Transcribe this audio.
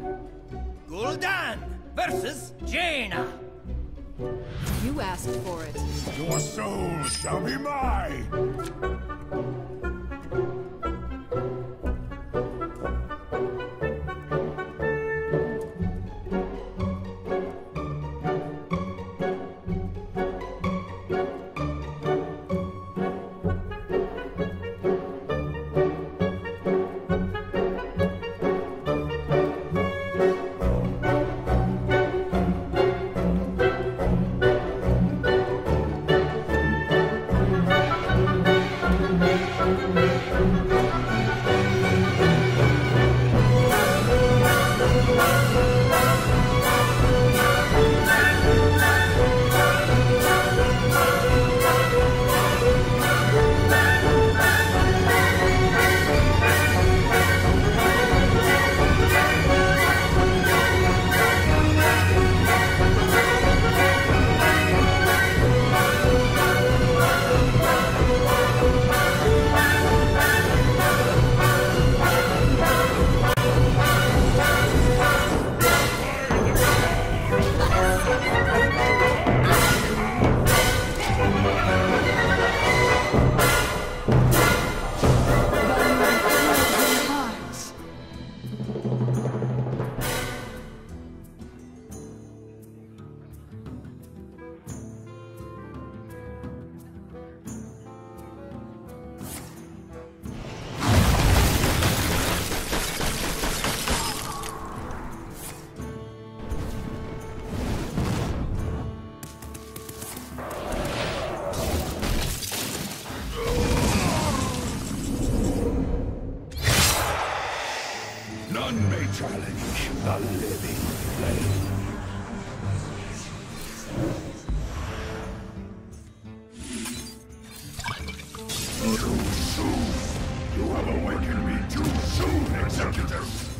Gul'dan versus Jaina. You asked for it. Your soul shall be mine! None may challenge the living flame. Too soon! You have awakened me too soon, Executive!